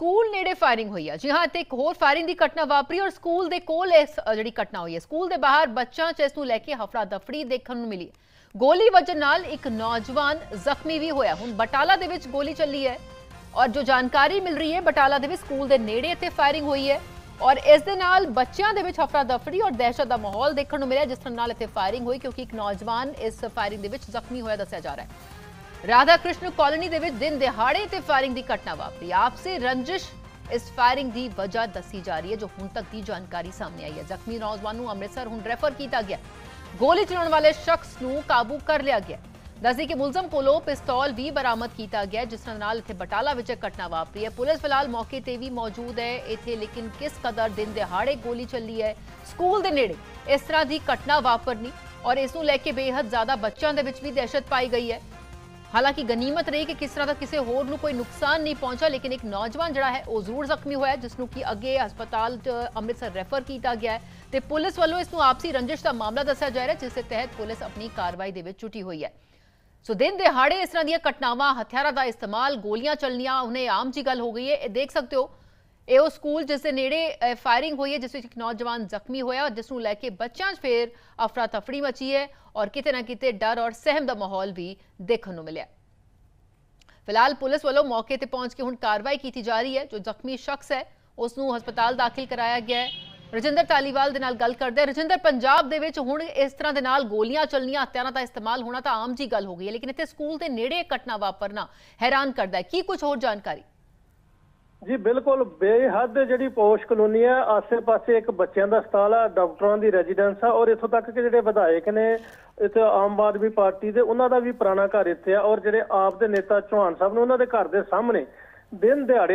School ਨੇੜੇ firing ਹੋਈ ਹੈ। ਜੀ ਹਾਂ, ਤੇ ਇੱਕ ਹੋਰ ਫਾਇਰਿੰਗ ਦੀ ਘਟਨਾ ਵਾਪਰੀ ਔਰ ਸਕੂਲ ਦੇ ਕੋਲ ਇਸ ਜਿਹੜੀ ਘਟਨਾ ਹੋਈ ਹੈ। ਸਕੂਲ ਦੇ ਬਾਹਰ ਬੱਚਿਆਂ 'ਚ ਇਸ ਨੂੰ ਲੈ ਕੇ ਹਫੜਾ ਦਫੜੀ ਦੇਖਣ ਨੂੰ ਮਿਲੀ। ਗੋਲੀ ਵੱਜਣ ਨਾਲ ਇੱਕ ਨੌਜਵਾਨ ਜ਼ਖਮੀ ਵੀ ਹੋਇਆ। ਹੁਣ ਬਟਾਲਾ ਦੇ ਵਿੱਚ ਗੋਲੀ ਚੱਲੀ ਹੈ ਔਰ ਜੋ ਜਾਣਕਾਰੀ ਮਿਲ ਰਹੀ ਹੈ ਬਟਾਲਾ ਦੇ ਵਿੱਚ ਸਕੂਲ ਦੇ ਨੇੜੇ ਇੱਥੇ ਫਾਇਰਿੰਗ ਹੋਈ ਹੈ ਔਰ ਇਸ ਦੇ ਨਾਲ ਬੱਚਿਆਂ ਦੇ ਵਿੱਚ ਹਫੜਾ ਦਫੜੀ ਔਰ ਦਹਿਸ਼ਤ ਦਾ ਮਾਹੌਲ ਦੇਖਣ ਨੂੰ ਮਿਲਿਆ, ਜਿਸ ਨਾਲ ਇੱਥੇ ਫਾਇਰਿੰਗ ਹੋਈ ਕਿਉਂਕਿ ਇੱਕ ਨੌਜਵਾਨ ਇਸ ਫਾਇਰਿੰਗ ਦੇ ਵਿੱਚ ਜ਼ਖਮੀ ਹੋਇਆ ਦੱਸਿਆ ਜਾ ਰਿਹਾ ਹੈ। राधा कृष्ण कॉलोनी ਦੇ ਵਿੱਚ दिन ਦਿਹਾੜੇ ਤੇ ਫਾਇਰਿੰਗ ਦੀ ਘਟਨਾ ਵਾਪਰੀ। ਆਪਸੀ ਰੰਜਿਸ਼ ਇਸ ਫਾਇਰਿੰਗ ਦੀ ਵਜ੍ਹਾ ਦੱਸੀ ਜਾ ਰਹੀ ਹੈ, ਜੋ ਹੁਣ ਤੱਕ ਦੀ ਜਾਣਕਾਰੀ ਸਾਹਮਣੇ ਆਈ ਹੈ। ਜ਼ਖਮੀ ਨੌਜਵਾਨ ਨੂੰ ਅੰਮ੍ਰਿਤਸਰ ਹੁਣ ਰੈਫਰ ਕੀਤਾ ਗਿਆ। ਗੋਲੀ ਚਲਾਉਣ ਵਾਲੇ ਸ਼ਖਸ ਨੂੰ ਕਾਬੂ ਕਰ ਲਿਆ ਗਿਆ। ਦੱਸਦੀ ਕਿ ਮੁਲਜ਼ਮ ਕੋਲੋਂ ਪਿਸਤੌਲ ਵੀ ਬਰਾਮਦ ਕੀਤਾ ਗਿਆ, ਜਿਸ ਨਾਲ ਇੱਥੇ ਬਟਾਲਾ ਵਿੱਚ ਘਟਨਾ ਵਾਪਰੀ ਹੈ। ਪੁਲਿਸ ਫਿਲਹਾਲ ਮੌਕੇ ਤੇ ਵੀ ਮੌਜੂਦ ਹੈ ਇੱਥੇ, ਲੇਕਿਨ ਕਿਸ ਕਦਰ ਦਿਨ ਦਿਹਾੜੇ ਗੋਲੀ ਚੱਲੀ ਹੈ ਸਕੂਲ ਦੇ ਨੇੜੇ ਇਸ ਤਰ੍ਹਾਂ ਦੀ ਘਟਨਾ ਵਾਪਰਨੀ ਔਰ ਇਸ ਨੂੰ ਲੈ ਕੇ ਬੇहद ਜ਼ਿਆਦਾ ਬੱਚਿਆਂ ਦੇ ਵਿੱਚ ਵੀ ਦਹਿਸ਼ਤ ਪਾਈ ਗਈ ਹੈ। हालांकि गनीमत रही कि किस तरह का किसी होर नूं कोई नुकसान नहीं पहुंचा, लेकिन एक नौजवान जिहड़ा है वह जरूर जख्मी होया, जिसनूं कि अगे हस्पताल अमृतसर रैफर किया गया है। तो पुलिस वालों इसनूं आपसी रंजिश का मामला दस्सिया जा रहा है, जिस तहत पुलिस अपनी कार्रवाई दे विच जुटी हुई है। सो दिन दिहाड़े इस तरह दी घटनावां, हथियारां दा इस्तेमाल, गोलियां चलनियां उन्हें आम जी गल हो गई है। ये देख सकते हो ਇਹ ਸਕੂਲ ਜਿਸ ਦੇ ਨੇੜੇ ਫਾਇਰਿੰਗ ਹੋਈ ਹੈ, ਜਿਸ ਵਿੱਚ ਇੱਕ ਨੌਜਵਾਨ ਜ਼ਖਮੀ ਹੋਇਆ, ਜਿਸ ਨੂੰ ਲੈ ਕੇ ਬੱਚਿਆਂ 'ਚ ਫੇਰ ਅਫਰਾ ਤਫੜੀ ਮਚੀ ਹੈ ਔਰ ਕਿਤੇ ਨਾ ਕਿਤੇ ਡਰ ਔਰ ਸਹਿਮ ਦਾ ਮਾਹੌਲ ਵੀ ਦੇਖਣ ਨੂੰ ਮਿਲਿਆ। ਫਿਲਹਾਲ ਪੁਲਿਸ ਵੱਲੋਂ ਮੌਕੇ ਤੇ ਪਹੁੰਚ ਕੇ ਹੁਣ ਕਾਰਵਾਈ ਕੀਤੀ ਜਾ ਰਹੀ ਹੈ। ਜੋ ਜ਼ਖਮੀ ਸ਼ਖਸ ਹੈ ਉਸ ਨੂੰ ਹਸਪਤਾਲ ਦਾਖਲ ਕਰਾਇਆ ਗਿਆ ਹੈ। ਰਜਿੰਦਰ ਧਾਲੀਵਾਲ ਦੇ ਨਾਲ ਗੱਲ ਕਰਦੇ ਹਾਂ। ਰਜਿੰਦਰ, ਪੰਜਾਬ ਦੇ ਵਿੱਚ ਹੁਣ ਇਸ ਤਰ੍ਹਾਂ ਦੇ ਨਾਲ ਗੋਲੀਆਂ ਚੱਲਣੀਆਂ, ਹਥਿਆਰਾਂ ਦਾ ਇਸਤੇਮਾਲ ਹੋਣਾ ਤਾਂ ਆਮ ਜੀ ਗੱਲ ਹੋ ਗਈ ਹੈ, ਲੇਕਿਨ ਇੱਥੇ ਸਕੂਲ ਦੇ ਨੇੜੇ ਘਟਨਾ ਵਾਪਰਨਾ ਹੈਰਾਨ ਕਰਦਾ ਹੈ। ਕੀ ਕੁਝ ਹੋਰ ਜਾਣਕਾਰੀ? जी बिल्कुल, बेहद जी पौश कलोनी है, आसे पासे एक बच्चों का हस्पताल है, डॉक्टरों की रेजिडेंस है और इतों तक कि जो विधायक ने इतने आम आदमी पार्टी के उन्होंने भी पुराना घर इतने है और जो आप के नेता चौहान साहब ने उन्होंने घर के सामने दिन दिहाड़े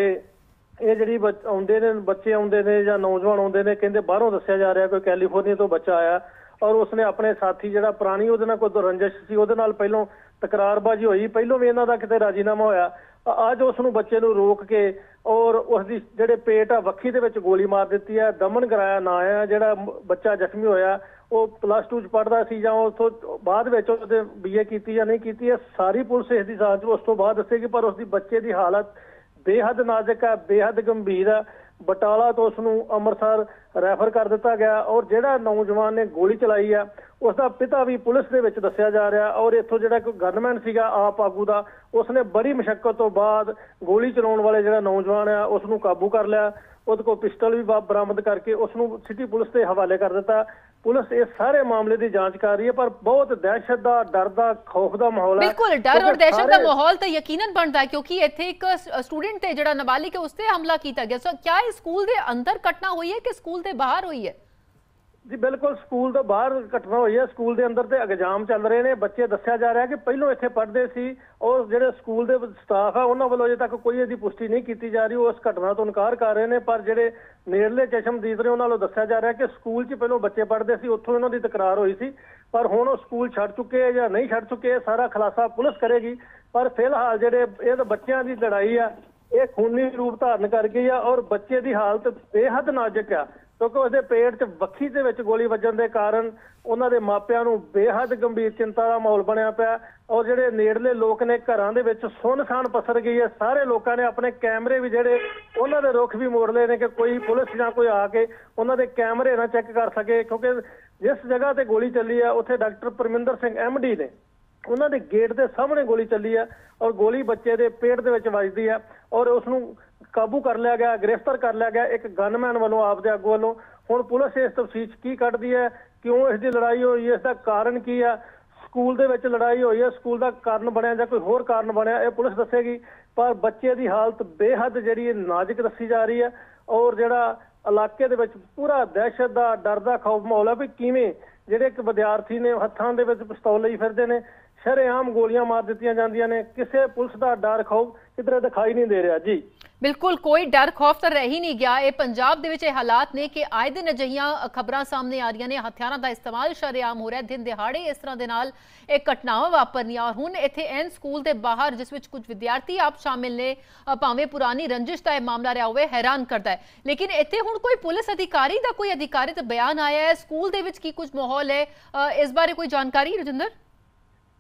ये जी आते ने, बच्चे आते हैं या नौजवान आते हैं, कहते बाहरों दसिया जा रहा कोई कैलीफोर्निया तो बच्चा आया और उसने अपने साथी जो पुरानी वो कोई रंजिश सी वो पहलों तकरारबाजी हुई, पहलों भी इन्हों का कितने राजीनामा होया। अज उस बच्चे को रोक के और उसकी जेडे पेट आ वक्खी दे विच गोली मार दी है। दमन कराया ना है, जिहड़ा बच्चा जख्मी होया वो +2 च पढ़दा सी जां उस बाद विच उहदे BA कीती या नहीं कीती है, सारी पुलिस इसकी जांच उस तो बाद दसेगी, पर उसकी बच्चे की हालत बेहद नाजुक है, बेहद गंभीर है। बटाला तो उसनूं अमृतसर रैफर कर दिता गया और जिहड़ा नौजवान ने गोली चलाई है उसका पिता भी पुलिस दे विच दस्सिया जा रहा और इत्थों जिहड़ा कोई गनमैन सीगा आप आगू दा, उसने बड़ी मुशक्कत तो बाद गोली चलाउण वाले जिहड़ा नौजवान है उसनूं काबू कर लिया। उहदे कोल पिस्टल भी बरामद करके उसनूं सिटी पुलिस के हवाले कर दिता। पुलिस इस सारे मामले की जांच कर रही है, पर बहुत दहशत का, डर का, खौफ का माहौल है। बिल्कुल डर और दहशत का माहौल तो यकीनन बनता है, क्योंकि इत्थे एक स्टूडेंट थे जिहड़ा नाबालिग है उस ते हमला किया गया। सो क्या इस स्कूल के अंदर घटना हुई है कि स्कूल के बाहर हुई है? जी बिल्कुल, स्कूल तो बाहर घटना हुई है। स्कूल के अंदर तो एग्जाम चल रहे हैं, बच्चे दस्सिया जा रहा है कि पहलों इत्थे पढ़ते सी और जिहड़े स्कूल के स्टाफ है उन्होंने वालों अजे तक कोई इसकी पुष्टि नहीं की जा रही, उस घटना तो इनकार कर रहे हैं। पर जिहड़े नेड़ले चशमदीद ने उन्होंने दस्सिया जा रहा है कि स्कूल च पहलों बच्चे पढ़ते सी, उत्थों इन्हों की तकरार हुई सी, पर हुण वो स्कूल छड्ड चुके या नहीं छड्ड चुके सारा खुलासा पुलिस करेगी। पर फिलहाल जिहड़े इह बच्चों की लड़ाई है ये खूनी रूप धारण कर गई है और बच्चे की हालत बेहद नाजुक है, क्योंकि उसके पेट च वक्खी दे विच गोली वजन के कारण उन्होंने मापियां नूं बेहद गंभीर चिंता का माहौल बनया पिया और जिहड़े नेड़ले लोग ने घरां दे विच सुनसान पसर गई है। सारे लोगों ने अपने कैमरे भी जिहड़े उन्हां दे रुख भी मोड़ लए ने कि कोई पुलिस जां कोई आके उन्हां दे कैमरे ना चैक कर सके, क्योंकि जिस जगह ते गोली चली है उत्थे डॉक्टर परमिंदर सिंह MD ने उन्होंने गेट के सामने गोली चली है और गोली बच्चे के पेट के विच वजदी है और उसनूं काबू कर लिया गया, गिरफ्तार कर लिया गया एक गनमैन वालों, आपदे आगू वालों। हुण पुलिस इस तफसीश की कढ़दी है, क्यों इसकी लड़ाई हुई है, इसका कारण की है, स्कूल दे विच लड़ाई हुई है, स्कूल का कारण बनया या कोई होर कारण बनया, ये पुलिस दसेगी। पर बच्चे की हालत बेहद जिहड़ी नाजुक दसी जा रही है और जिहड़ा इलाके दे विच पूरा दहशत का, डर का, खौफ माहौल है भी किवें जिहड़े एक विद्यार्थी ने हत्थां दे विच पिस्तौल लई फिरदे ने, शरेआम गोलियां मार दित्तियां जांदियां ने, किसी पुलिस का डर खौफ किधरे दिखाई नहीं दे रहा। जी बिल्कुल कोई डर खौफ तो रह ही नहीं गया। ये पंजाब दे विच हालात ने कि आए दिन अजिहियां खबरां सामने आ रही ने, हथियारां का इस्तेमाल शरेआम हो रहा है, दिन दिहाड़े इस तरह दे नाल एक घटनावां वापरनियां और हुण इत्थे एन स्कूल के बाहर जिस विच कुछ विद्यार्थी आप शामिल ने, भावें पुरानी रंजिश का मामला रहा होवे, हैरान करता है। लेकिन इत्थे हुण कोई पुलिस अधिकारी का कोई अधिकारित बयान आया है, स्कूल दे विच की कुछ माहौल है, इस बारे कोई जानकारी रजिंदर?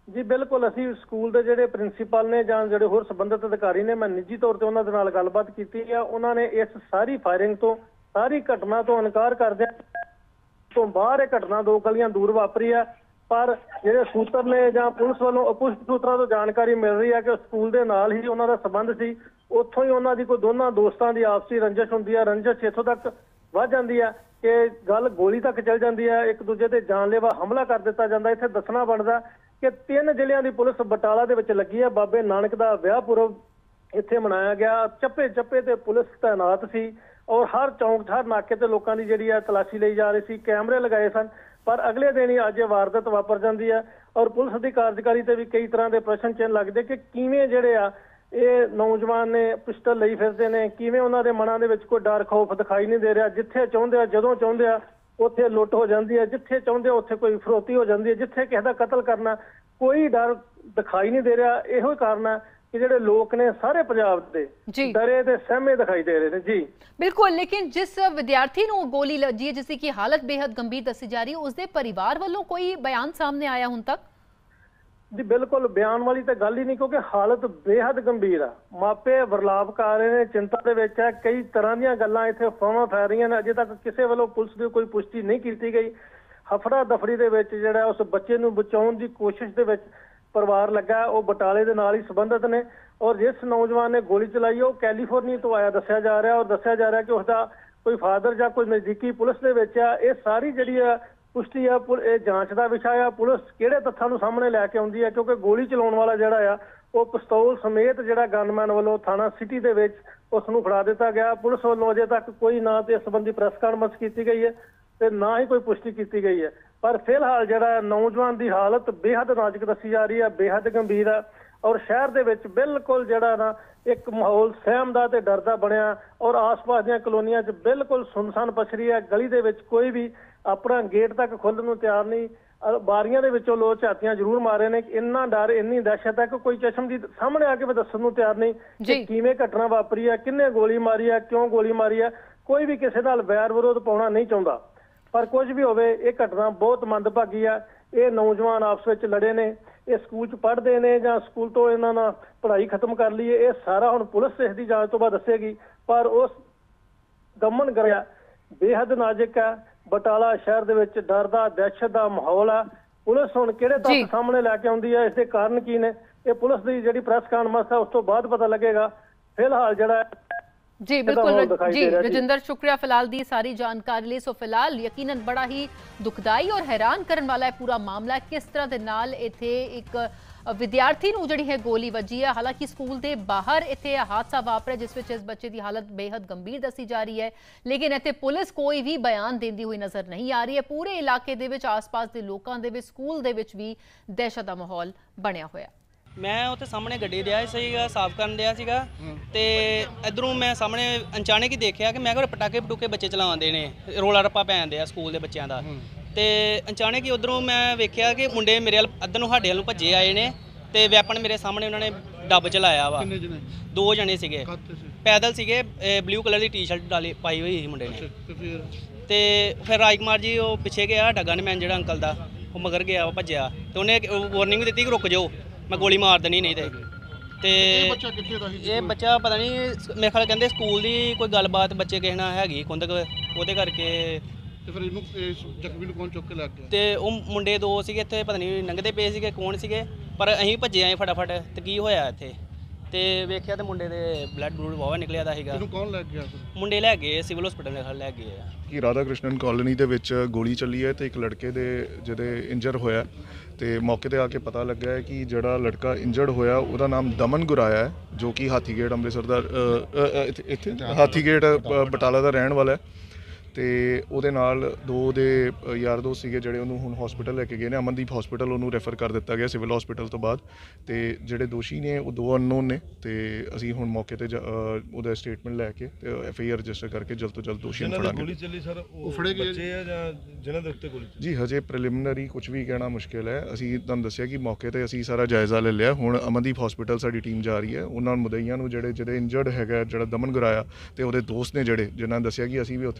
ਜੀ ਬਿਲਕੁਲ, ਅਸੀਂ ਸਕੂਲ ਦੇ ਜਿਹੜੇ ਪ੍ਰਿੰਸੀਪਲ ਨੇ ਜਾਂ ਜਿਹੜੇ ਹੋਰ ਸੰਬੰਧਿਤ ਅਧਿਕਾਰੀ ਨੇ, ਮੈਂ ਨਿੱਜੀ ਤੌਰ ਤੇ ਉਹਨਾਂ ਦੇ ਨਾਲ ਗੱਲਬਾਤ ਕੀਤੀ ਆ। ਉਹਨਾਂ ਨੇ ਇਸ ਸਾਰੀ ਫਾਇਰਿੰਗ ਤੋਂ, ਸਾਰੀ ਘਟਨਾ ਤੋਂ ਇਨਕਾਰ ਕਰਦਿਆਂ ਤੋਂ ਬਾਹਰ ਇਹ ਘਟਨਾ 2 ਗਲੀਆਂ ਦੂਰ ਵਾਪਰੀ ਆ। ਪਰ ਜਿਹੜੇ ਸੂਤਰ ਨੇ ਜਾਂ ਪੁਲਿਸ ਵੱਲੋਂ ਅਪੁਸ਼ਟ ਸੂਤਰਾਂ ਤੋਂ ਜਾਣਕਾਰੀ ਮਿਲ ਰਹੀ ਹੈ ਕਿ ਸਕੂਲ ਦੇ ਨਾਲ ਹੀ ਉਹਨਾਂ ਦਾ ਸੰਬੰਧ ਸੀ। ਉੱਥੋਂ ਹੀ ਉਹਨਾਂ ਦੀ ਕੋਈ ਦੋਨਾਂ ਦੋਸਤਾਂ ਦੀ ਆਪਸੀ ਰੰਜਿਸ਼ ਹੁੰਦੀ ਆ। ਰੰਜਿਸ਼ ਇੱਥੋਂ ਤੱਕ ਵੱਧ ਜਾਂਦੀ ਆ ਕਿ ਗੱਲ ਗੋਲੀ ਤੱਕ ਚੱਲ ਜਾਂਦੀ ਹੈ, ਇੱਕ ਦੂਜੇ ਤੇ ਜਾਨਲੇਵਾ ਹਮਲਾ ਕਰ ਦਿੱਤਾ ਜਾਂਦਾ। ਇੱਥੇ ਦੱਸਣਾ ਬਣਦਾ ਕਿ 3 ਜ਼ਿਲ੍ਹਿਆਂ ਦੀ ਪੁਲਿਸ ਬਟਾਲਾ ਦੇ ਵਿੱਚ ਲੱਗੀ ਹੈ। ਬਾਬੇ ਨਾਨਕ ਦਾ ਵਿਆਹ ਪੁਰਬ ਇੱਥੇ ਮਨਾਇਆ ਗਿਆ। ਚੱਪੇ ਚੱਪੇ ਤੇ ਪੁਲਿਸ ਤਾਇਨਾਤ ਸੀ ਔਰ ਹਰ ਚੌਂਕ, ਹਰ ਨਾਕੇ ਤੇ ਲੋਕਾਂ ਦੀ ਜਿਹੜੀ ਆ ਤਲਾਸ਼ੀ ਲਈ ਜਾ ਰਹੀ ਸੀ। ਕੈਮਰੇ ਲਗਾਏ ਸਨ। ਪਰ ਅਗਲੇ ਦਿਨ ਹੀ ਅੱਜ ਇਹ ਵਾਰਦਾਤ ਵਾਪਰ ਜਾਂਦੀ ਹੈ ਔਰ ਪੁਲਿਸ ਦੀ ਕਾਰਜਕਾਰੀ ਤੇ ਵੀ ਕਈ ਤਰ੍ਹਾਂ ਦੇ ਪ੍ਰਸ਼ਨ ਚਿੰਨ੍ਹ ਲੱਗਦੇ ਕਿ ਕਿਵੇਂ ਜਿਹੜੇ ਆ ਇਹ ਨੌਜਵਾਨ ਨੇ ਪਿਸਟਲ ਲਈ ਫਿਰਦੇ ਨੇ, ਕਿਵੇਂ ਉਹਨਾਂ ਦੇ ਮਨਾਂ ਦੇ ਵਿੱਚ ਕੋਈ ਡਰ ਖੌਫ ਦਿਖਾਈ ਨਹੀਂ ਦੇ ਰਿਹਾ। ਜਿੱਥੇ ਚਾਹੁੰਦੇ ਆ, ਜਦੋਂ ਚਾਹੁੰਦੇ ਆ ਉੱਥੇ ਲੁੱਟ ਹੋ ਜਾਂਦੀ ਹੈ, ਜਿੱਥੇ ਚਾਹੁੰਦੇ ਆ ਉੱਥੇ ਕੋਈ ਫਰੋਤੀ ਹੋ ਜਾਂਦੀ ਹੈ, ਜਿੱਥੇ ਕਿਸੇ ਦਾ ਕਤਲ ਕਰਨਾ ਕੋਈ ਡਰ ਦਿਖਾਈ ਨਹੀਂ ਦੇ ਰਿਹਾ। ਇਹੋ ਹੀ ਕਾਰਨ ਹੈ कि ਜਿਹੜੇ ਲੋਕ ਨੇ ਸਾਰੇ ਪੰਜਾਬ ਦੇ ਡਰੇ ਤੇ ਸਹਿਮੇ ਦਿਖਾਈ ਦੇ ਰਹੇ ਨੇ। ਜੀ ਬਿਲਕੁਲ, ਲੇਕਿਨ ਜਿਸ ਵਿਦਿਆਰਥੀ ਨੂੰ ਗੋਲੀ ਲੱਗੀ ਹੈ ਜਿਸ ਦੀ ਹਾਲਤ ਬੇहद ਗੰਭੀਰ ਦੱਸੀ ਜਾ ਰਹੀ ਹੈ, ਉਸਦੇ ਪਰਿਵਾਰ ਵੱਲੋਂ ਕੋਈ ਬਿਆਨ ਸਾਹਮਣੇ ਆਇਆ ਹੁਣ ਤੱਕ? जी बिल्कुल, बयान वाली तो गल ही नहीं, क्योंकि हालत बेहद गंभीर है। मापे वरलाप कर रहे हैं, चिंता के विच है। कई तरह दी गल्लां इत्थे अफवाहां फैल रही हैं। अजे तक किसी वालों पुलिस की कोई पुष्टि नहीं की गई। हफड़ा दफड़ी दे विच जिहड़ा उस बच्चे नूं बचाउण दी कोशिश दे विच परिवार लगा है, वो बटाले दे नाल ही संबंधित ने। और जिस नौजवान ने गोली चलाई है वो कैलीफोर्निया तो आया दस्सिया जा रहा है, और दस्सिया जा रहा है कि उसका कोई फादर या कोई नज़दीकी पुलिस दे विच है। ये सारी जिहड़ी है पुष्टि है, ਇਹ ਜਾਂਚ ਦਾ ਵਿਸ਼ਾ ਆ। ਪੁਲਿਸ ਕਿਹੜੇ ਤੱਥਾਂ ਨੂੰ ਸਾਹਮਣੇ ਲੈ ਕੇ ਆਉਂਦੀ ਹੈ, ਕਿਉਂਕਿ ਗੋਲੀ ਚਲਾਉਣ ਵਾਲਾ ਜਿਹੜਾ ਆ ਉਹ ਪਿਸਤੌਲ ਸਮੇਤ ਜਿਹੜਾ ਗਨਮੈਨ ਵੱਲੋਂ ਥਾਣਾ ਸਿਟੀ ਦੇ ਵਿੱਚ ਉਸ ਨੂੰ ਫੜਾ ਦਿੱਤਾ ਗਿਆ। ਪੁਲਿਸ ਵੱਲੋਂ ਅਜੇ ਤੱਕ ਕੋਈ ਨਾ ਤੇ ਇਸ ਸੰਬੰਧੀ ਪ੍ਰੈਸ ਕਾਨਫਰੰਸ ਕੀਤੀ ਗਈ ਹੈ ਤੇ ਨਾ ਹੀ ਕੋਈ ਪੁਸ਼ਟੀ ਕੀਤੀ ਗਈ ਹੈ। ਪਰ ਫਿਲਹਾਲ ਜਿਹੜਾ ਨੌਜਵਾਨ ਦੀ ਹਾਲਤ ਬੇहद ਨਾਜ਼ੁਕ ਦੱਸੀ ਜਾ ਰਹੀ ਹੈ, ਬੇहद ਗੰਭੀਰ ਹੈ। ਔਰ ਸ਼ਹਿਰ ਦੇ ਵਿੱਚ ਬਿਲਕੁਲ ਜਿਹੜਾ ਨਾ ਇੱਕ ਮਾਹੌਲ ਸਹਿਮ ਦਾ ਤੇ ਡਰ ਦਾ ਬਣਿਆ, ਔਰ ਆਸ-ਪਾਸ ਦੀਆਂ ਕਲੋਨੀਆਂ 'ਚ ਬਿਲਕੁਲ ਸੁੰਨਸਾਨ ਪਛਰੀ ਹੈ। ਗਲੀ ਦੇ ਵਿੱਚ ਕੋਈ ਵੀ ਆਪਣਾ ਗੇਟ ਤੱਕ ਖੋਲ੍ਹਣ ਨੂੰ ਤਿਆਰ ਨਹੀਂ। ਬਾਰੀਆਂ ਦੇ ਵਿੱਚੋਂ ਲੋਕ ਝਾਤੀਆਂ ਜ਼ਰੂਰ ਮਾਰੇ ਨੇ। ਇੰਨਾ ਡਰ, ਇੰਨੀ ਦਹਿਸ਼ਤ ਹੈ ਕਿ ਕੋਈ ਚਸ਼ਮਦੀਦ ਸਾਹਮਣੇ ਆ ਕੇ ਵੀ ਦੱਸਣ ਨੂੰ ਤਿਆਰ ਨਹੀਂ ਕਿ ਕਿਵੇਂ ਘਟਨਾ ਵਾਪਰੀ ਹੈ, ਕਿੰਨੇ ਗੋਲੀ ਮਾਰੀ ਹੈ, ਕਿਉਂ ਗੋਲੀ ਮਾਰੀ ਹੈ। ਕੋਈ ਵੀ ਕਿਸੇ ਨਾਲ ਵੈਰ ਵਿਰੋਧ ਪਾਉਣਾ ਨਹੀਂ ਚਾਹੁੰਦਾ। ਪਰ ਕੁਝ ਵੀ ਹੋਵੇ, ਇਹ ਘਟਨਾ ਬਹੁਤ ਮੰਦਭਾਗੀ ਆ। ਇਹ ਨੌਜਵਾਨ ਆਪਸ ਵਿੱਚ ਲੜੇ ਨੇ, ਇਹ ਸਕੂਲ 'ਚ ਪੜ੍ਹਦੇ ਨੇ ਜਾਂ ਸਕੂਲ ਤੋਂ ਇਹਨਾਂ ਨਾਲ ਪੜ੍ਹਾਈ ਖਤਮ ਕਰ ਲਈ ਹੈ। ਇਹ ਸਾਰਾ ਹੁਣ ਪੁਲਿਸ ਇਸ ਦੀ ਜਾਂਚ ਤੋਂ ਬਾਅਦ ਦੱਸੇਗੀ। ਪਰ ਉਸ ਦਮਨ ਕਰਿਆ ਬੇहद ਨਾਜ਼ੁਕ ਹੈ। ਬਟਾਲਾ ਸ਼ਹਿਰ ਦੇ ਵਿੱਚ ਡਰ ਦਾ, ਦਹਿਸ਼ਤ ਦਾ ਮਾਹੌਲ ਆ। ਪੁਲਿਸ ਹੁਣ ਕਿਹੜੇ ਤੱਥ ਸਾਹਮਣੇ ਲੈ ਕੇ ਆਉਂਦੀ ਹੈ, ਇਸ ਦੇ ਕਾਰਨ ਕੀ ਨੇ, ਇਹ ਪੁਲਿਸ ਦੀ ਜਿਹੜੀ ਪ੍ਰੈਸ ਕਾਨਫਰੰਸ ਹੈ ਉਸ ਤੋਂ ਬਾਅਦ ਪਤਾ ਲੱਗੇਗਾ। ਫਿਲਹਾਲ ਜਿਹੜਾ जी बिल्कुल जी रजिंदर, शुक्रिया फिलहाल दी सारी जानकारी लिए। सो फिलहाल यकीनन बड़ा ही दुखदाई और हैरान करने वाला है पूरा मामला, किस तरह के नाल इत्थे एक विद्यार्थी नूं जिहड़ी है गोली वजी है। हालांकि स्कूल के बाहर इत्थे हादसा वापरिया जिस विच इस बच्चे की हालत बेहद गंभीर दसी जा रही है, लेकिन इत्थे पुलिस कोई भी बयान देंदी हुई नज़र नहीं आ रही है। पूरे इलाके दे विच आस-पास के लोगों दे विच स्कूल दे विच भी दहशत का माहौल बनिया होया। मैं उत्थे सामने गड्डी दिया सीगा, साफ करन दिया सीगा ते इधरों मैं सामने अचानक ही देखा कि मैं पटाके पटूके बच्चे चलाते हैं, रोला रप्पा पैन दिया स्कूल के बच्चों का। तो अचानक ही उधरों मैं वेख्या कि मुंडे मेरे अद्ध नूं साडे वल्लों भज्जे आए ने ते वैपन मेरे सामने उन्होंने डब चलाया वा। 2 जने सीगे, पैदल सीगे, ब्लू कलर की टी शर्ट डाली पाई हुई थी मुंडे ने। तो फिर राजकुमार जी वो पिछे गया, साडा गनमैन जिहड़ा अंकल दा वो मगर गया, भज्जिया तो उन्हें वार्निंग दी कि रुक जाओ, मैं गोली मार देनी नहीं ते ये बच्चा पता नहीं मेरे ख्याल कहते स्कूल की कोई गलबात बच्चे किसी नाल हैगी खुंदक, वो करके ते वो मुंडे 2 सीगे इत्थे पता नहीं लंघदे पे सीगे कौन सीगे, पर असीं भज्जे आए फटाफट। ते की होया इत्थे ते वेख्या ते मुंडे दे ब्लड ब्लूड वावा निकलिया दा सीगा। कौन लै गया? मुंडे लै गए सिविल हॉस्पिटल लै गए कि राधा कृष्णन कॉलोनी दे विच गोली चली है तो एक लड़के दे जिहदे इंजर होया ते मौके ते आके पता लगा है कि जिहड़ा लड़का इंजर्ड होया उहदा नाम दमन गुराया है, जो कि हाथीगेट अमृतसर दा इत्थे हाथीगेट बटाला दा रहण वाला है। तो ਉਹਦੇ ਨਾਲ 2 ਦੇ ਯਾਰ ਦੋਸਤ ਸੀਗੇ ਜਿਹੜੇ ਉਹਨੂੰ ਹੁਣ ਹਸਪੀਟਲ ਲੈ ਕੇ ਗਏ ਨੇ, ਅਮਨਦੀਪ ਹਸਪੀਟਲ ਉਹਨੂੰ ਰੈਫਰ ਕਰ ਦਿੱਤਾ ਗਿਆ ਸਿਵਲ ਹਸਪੀਟਲ ਤੋਂ ਬਾਅਦ। ਤੇ ਜਿਹੜੇ ਦੋਸ਼ੀ ਨੇ ਉਹ 2 ਅਨਨੋਨ ਨੇ ਤੇ ਅਸੀਂ ਹੁਣ ਮੌਕੇ ਤੇ ਉਹਦਾ ਸਟੇਟਮੈਂਟ ਲੈ ਕੇ ਤੇ FIR ਰਜਿਸਟਰ ਕਰਕੇ ਜਲਦ ਤੋਂ ਜਲਦ ਦੋਸ਼ੀ ਨੂੰ ਫੜਾਂਗੇ। ਗੋਲੀ ਚੱਲੀ ਸਰ ਉਹ ਫੜੇ ਗਏ ਬੱਚੇ ਆ ਜਾਂ ਜਿਨ੍ਹਾਂ ਦੇ ਉੱਤੇ ਗੋਲੀ? ਜੀ ਹਜੇ ਪ੍ਰੀਲਿਮਿਨਰੀ ਕੁਝ ਵੀ ਕਹਿਣਾ ਮੁਸ਼ਕਿਲ ਹੈ। ਅਸੀਂ ਤੁਹਾਨੂੰ ਦੱਸਿਆ ਕਿ ਮੌਕੇ ਤੇ ਅਸੀਂ ਸਾਰਾ ਜਾਇਜ਼ਾ ਲੈ ਲਿਆ। ਹੁਣ ਅਮਨਦੀਪ ਹਸਪੀਟਲ ਸਾਡੀ ਟੀਮ ਜਾ ਰਹੀ ਹੈ, ਉਹਨਾਂ ਮੁਦਈਆਂ ਨੂੰ ਜਿਹੜੇ ਇੰਜਰਡ ਹੈਗਾ ਜਿਹੜਾ ਦਮਨ ਗੁਰਾਇਆ ਤੇ ਉਹਦੇ ਦੋਸਤ ਨੇ ਜਿਹੜੇ ਜਿਨ੍ਹਾਂ ਨੇ ਦੱਸਿਆ ਕਿ ਅਸੀਂ ਵੀ ਉੱਥੇ ਨਾਲ ਸੀਗੇ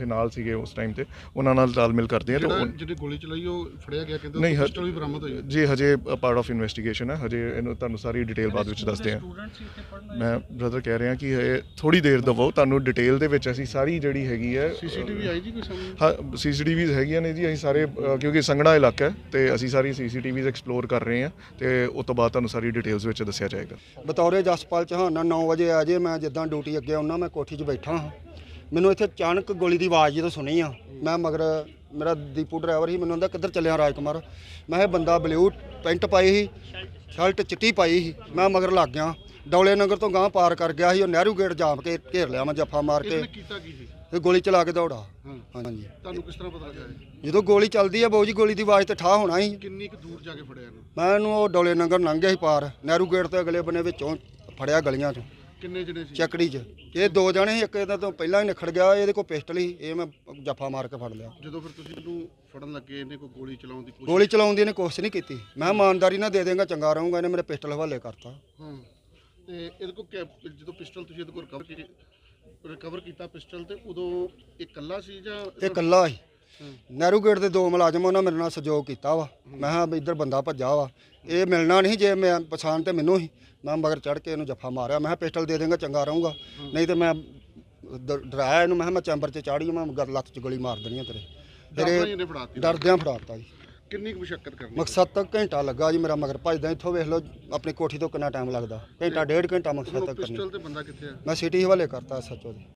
ਸੀਗੇ ਉਸ ਟਾਈਮ ਤੇ, ਉਹਨਾਂ ਨਾਲ ਤਾਲਮੇਲ ਕਰਦੇ ਆ। ਤਾਂ ਜਿਹੜੀ ਗੋਲੀ ਚਲਾਈ ਉਹ ਫੜਿਆ ਗਿਆ, ਕਹਿੰਦੇ ਨਹੀਂ, ਪਿਸਟਲ ਵੀ ਬਰਾਮਦ ਹੋਈ। ਜੀ ਹਜੇ ਪਾਰਟ ਆਫ ਇਨਵੈਸਟੀਗੇਸ਼ਨ ਹੈ, ਹਜੇ ਇਹਨੂੰ ਤੁਹਾਨੂੰ ਸਾਰੀ ਡਿਟੇਲ ਬਾਅਦ ਵਿੱਚ ਦੱਸਦੇ ਹਾਂ। ਮੈਂ ਬ੍ਰਦਰ ਕਹਿ ਰਿਹਾ ਕਿ ਇਹ ਥੋੜੀ ਦੇਰ ਦਵੋ, ਤੁਹਾਨੂੰ ਡਿਟੇਲ ਦੇ ਵਿੱਚ ਅਸੀਂ ਸਾਰੀ ਜਿਹੜੀ ਹੈਗੀ ਹੈ। ਸੀਸੀਟੀਵੀ ਆਈ ਜੀ ਕੋਈ ਸਾਹਮਣੇ? ਹਾਂ, ਸੀਸੀਟੀਵੀਜ਼ ਹੈਗੀਆਂ ਨੇ ਜੀ। ਅਸੀਂ ਸਾਰੇ ਕਿਉਂਕਿ ਸੰਘਣਾ ਇਲਾਕਾ ਹੈ ਤੇ ਅਸੀਂ ਸਾਰੀ ਸੀਸੀਟੀਵੀਜ਼ ਐਕਸਪਲੋਰ ਕਰ ਰਹੇ ਹਾਂ ਤੇ ਉਸ ਤੋਂ ਬਾਅਦ ਤੁਹਾਨੂੰ ਸਾਰੀ ਡਿਟੇਲਸ ਵਿੱਚ ਦੱਸਿਆ ਜਾਏਗਾ। ਬਤੌਰੇ ਜਸਪਾਲ ਚੌਹਾਨ 9 ਵਜੇ ਆ ਜੇ, ਮੈਂ ਜਿੱਦਾਂ ਡਿਊਟੀ ਅੱਗੇ ਆਉਣਾ, ਮੈਂ ਕੋਠੀ 'ਚ ਬੈਠਾ ਹਾਂ, ਮੈਨੂੰ ਇੱਥੇ ਅਚਾਨਕ ਗੋਲੀ ਦੀ ਆਵਾਜ਼ ਜਦੋਂ ਸੁਣੀ ਆ, ਮੈਂ ਮਗਰ ਮੇਰਾ ਦੀਪੂ ਡਰਾਈਵਰ ਸੀ, ਮੈਨੂੰ ਕਹਿੰਦਾ ਕਿੱਧਰ ਚੱਲਿਆ ਰਾਜਕੁਮਾਰ? ਮੈਂ ਇਹ ਬੰਦਾ ਬਲੂ ਪੈਂਟ ਪਾਈ ਸੀ, ਸ਼ਰਟ ਚਿੱਟੀ ਪਾਈ ਸੀ, ਮੈਂ ਮਗਰ ਲੱਗ ਗਿਆ। ਡੌਲੇ ਨਗਰ ਤੋਂ ਗਾਂਹ ਪਾਰ ਕਰ ਗਿਆ ਸੀ, ਉਹ ਨਹਿਰੂ ਗੇਟ ਜਾਮ ਕੇ ਘੇਰ ਲਿਆ, ਮੈਂ ਜੱਫਾ ਮਾਰ ਕੇ ਕੀਤਾ ਕੀ ਸੀ? ਤੇ ਗੋਲੀ ਚਲਾ ਕੇ ਦੌੜਾ। ਹਾਂਜੀ, ਤੁਹਾਨੂੰ ਕਿਸ ਤਰ੍ਹਾਂ ਪਤਾ ਲੱਗਾ? ਜਦੋਂ ਗੋਲੀ ਚੱਲਦੀ ਆ ਬਾਊ ਜੀ, ਗੋਲੀ ਦੀ ਆਵਾਜ਼ ਤੇ ਠਾਹ ਹੋਣਾ ਸੀ। ਕਿੰਨੀ ਕੁ ਦੂਰ ਜਾ ਕੇ ਫੜਿਆ ਇਹਨੂੰ? ਮੈਂ ਇਹਨੂੰ ਉਹ ਡੌਲੇ ਨਗਰ ਲੰਘ ਗਿਆ ਸੀ ਪਾਰ, ਨਹਿਰੂ ਗੇਟ ਤੋਂ ਅਗਲੇ ਬੰਨੇ ਵਿੱਚੋਂ ਫੜਿਆ ਗਲੀਆਂ 'ਚੋਂ। ਕਿੰਨੇ ਜਣੇ ਸੀ? ਚੱਕੜੀ 'ਚ ਇਹ 2 ਜਣੇ ਸੀ, ਇੱਕ ਇਹਦਾ ਤੋਂ ਪਹਿਲਾਂ ਹੀ ਨਿਖੜ ਗਿਆ, ਇਹਦੇ ਕੋਲ ਪਿਸਟਲ ਸੀ, ਇਹ ਮੈਂ ਜੱਫਾ ਮਾਰ ਕੇ ਫੜ ਲਿਆ। ਜਦੋਂ ਫਿਰ ਤੁਸੀਂ ਇਹਨੂੰ ਫੜਨ ਲੱਗੇ, ਇਹਨੇ ਕੋਈ ਗੋਲੀ ਚਲਾਉਣ ਦੀ ਕੋਸ਼ਿਸ਼? ਗੋਲੀ ਚਲਾਉਣ ਦੀ ਇਹਨੇ ਕੋਸ਼ਿਸ਼ ਨਹੀਂ ਕੀਤੀ। ਮੈਂ ਇਮਾਨਦਾਰੀ ਨਾਲ ਦੇ ਦੇਂਗਾ, ਚੰਗਾ ਰਹੂੰਗਾ, ਇਹਨੇ ਮੇਰੇ ਪਿਸਟਲ ਹਵਾਲੇ ਕਰਤਾ। ਹਾਂ, ਤੇ ਇਹਦੇ ਕੋਲ ਜਦੋਂ ਪਿਸਟਲ ਤੁਸੀਂ ਇਹਦੇ ਕੋਲ ਰਿਕਵਰ ਕੀਤਾ ਪਿਸਟਲ, ਤੇ ਉਦੋਂ ਇਹ ਇਕੱਲਾ ਸੀ ਜਾਂ? ਇਹ ਇਕੱਲਾ ਸੀ। ਨਹਿਰੂ ਗੇਟ ਦੇ 2 ਮੁਲਾਜ਼ਮ ਉਹਨਾਂ ਮੇਰੇ ਨਾਲ ਸਹਿਯੋਗ ਕੀਤਾ ਵਾ। ਮੈਂ ਕਿਹਾ ਵੀ ਇੱਧਰ ਬੰਦਾ ਭੱਜਾ ਵਾ, ਇਹ ਮਿਲਣਾ ਨਹੀਂ, ਜੇ ਮੈਂ ਪਛਾਣ ਤੇ ਮੈਨੂੰ ਹੀ, ਮੈਂ ਮਗਰ ਚੜ੍ਹ ਕੇ ਇਹਨੂੰ ਜੱਫਾ ਮਾਰਿਆ। ਮੈਂ ਕਿਹਾ ਪਿਸਟਲ ਦੇ ਦੇਂਗਾ, ਚੰਗਾ ਰਹੂੰਗਾ, ਨਹੀਂ ਤੇ ਮੈਂ ਡਰਾਇਆ ਇਹਨੂੰ, ਮੈਂ ਕਿਹਾ ਮੈਂ ਚੈਂਬਰ 'ਚ ਚਾੜੀ, ਮੈਂ ਲੱਤ 'ਚ ਗੋਲੀ ਮਾਰ ਦੇਣੀ ਆ ਤੇਰੇ। ਡਰਦਿਆਂ ਫੜਾਤਾ ਜੀ। ਕਿੰਨੀ ਕੁ ਮੁਸ਼ੱਕਤ ਕਰਨੀ? ਮਕਸਦ ਤੱਕ ਘੰਟਾ ਲੱਗਾ ਜੀ ਮੇਰਾ, ਮਗਰ ਭੱਜਦਾ। ਇੱਥੋਂ ਵੇਖ ਲਓ ਆਪਣੀ ਕੋਠੀ ਤੋਂ ਕਿੰਨਾ ਟਾਈਮ ਲੱਗਦਾ, ਘੰਟਾ 1.5 ਘੰਟਾ ਮਕਸਦ ਤੱਕ ਕਰਨੀ। ਪਿਸਟਲ ਤੇ ਬੰਦਾ ਕਿੱਥੇ ਆ? ਮੈਂ ਸਿਟੀ ਹਵਾਲੇ ਕਰਤਾ ਸੱਚੋ ਦੇ।